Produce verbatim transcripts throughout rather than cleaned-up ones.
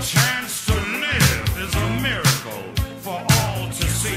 chance to live is a miracle for all to see.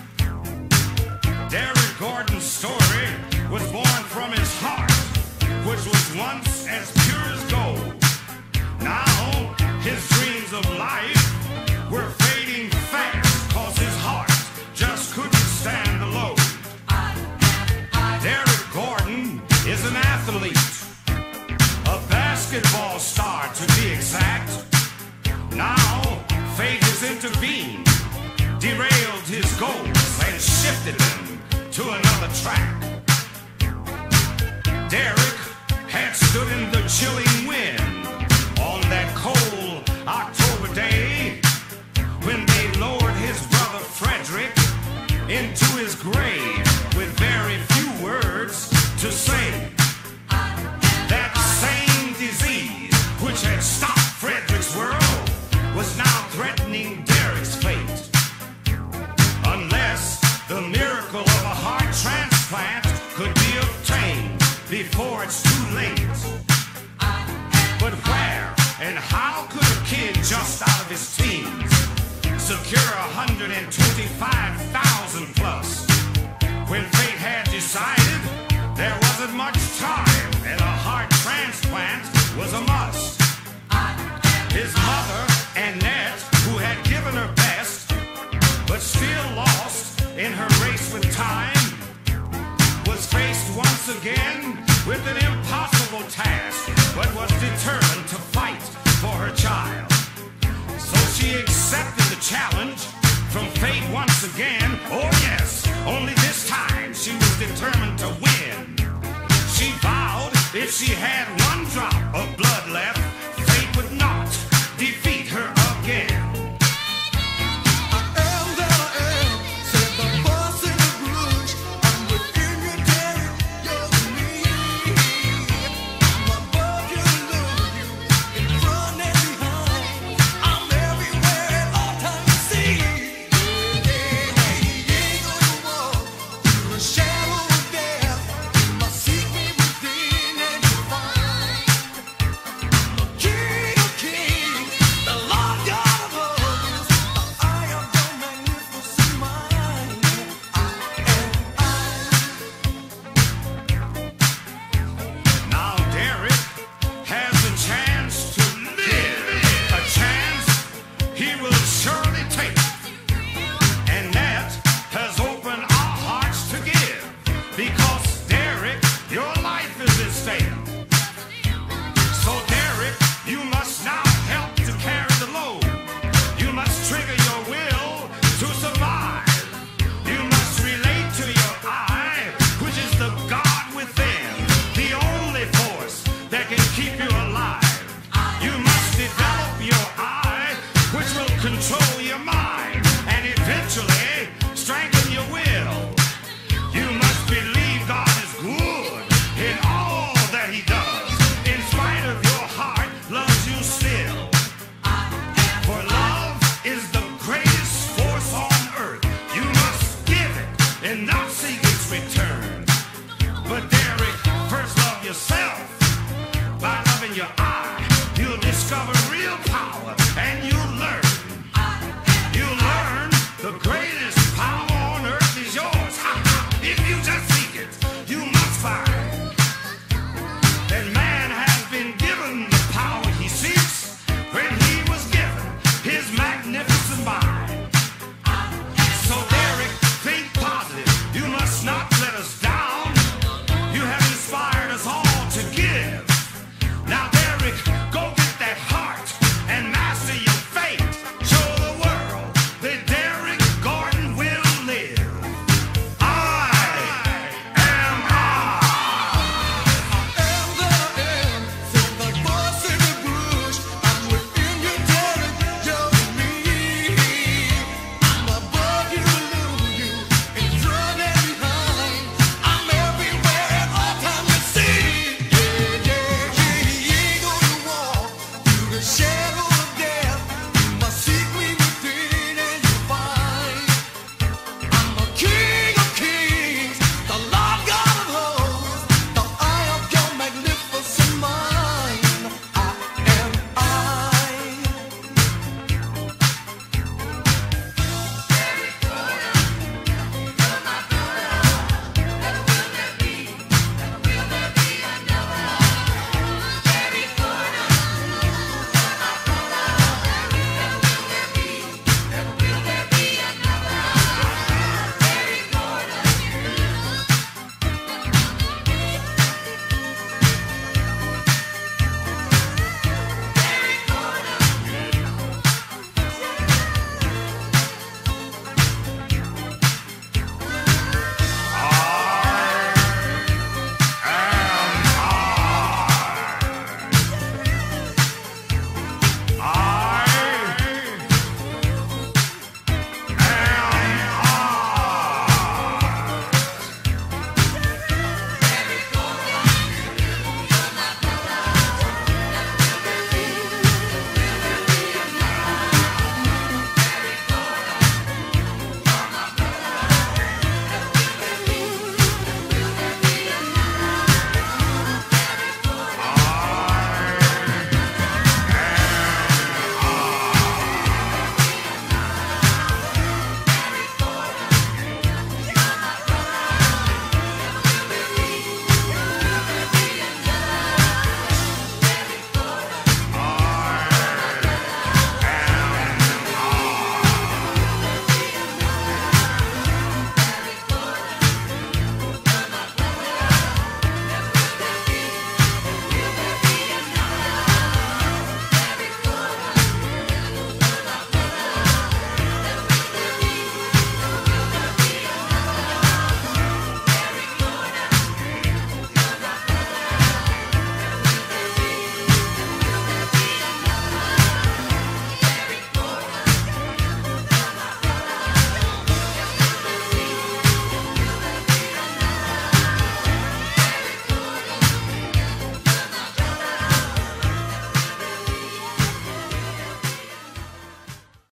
Derrick Gordon's story was born from his heart, which was once as pure as gold. Now, his dreams of life were fading fast, cause his heart just couldn't stand the load. Derrick Gordon is an athlete, a basketball star to be exact. Now, fate has intervened, derailed his goals, and shifted them to another track. Derrick had stood in the chilling wind on that cold October day when they lowered his brother Frederick into his grave with very few words to say. That same disease which had stopped Frederick's world was now threatening Derrick's fate. Unless the miracle of a heart transplant could be obtained before it's too late. But where and how could a kid just out of his teens secure one hundred twenty-five thousand plus when fate had decided there wasn't much time and a heart transplant was a must? His mother, Annette, who had given her best but still lost in her race with time, was faced once again with an impossible task, but was determined to fight for her child. So she accepted the challenge from fate once again. Oh yes, only this time she was determined to win. She vowed if she had one drop of blood left, fate would not defeat her again. Control your mind and eventually strengthen your will. You must believe God is good in all that He does. In spite of your heart, loves you still. For love is the greatest force on earth. You must give it and not seek its return. But Derrick, first love yourself.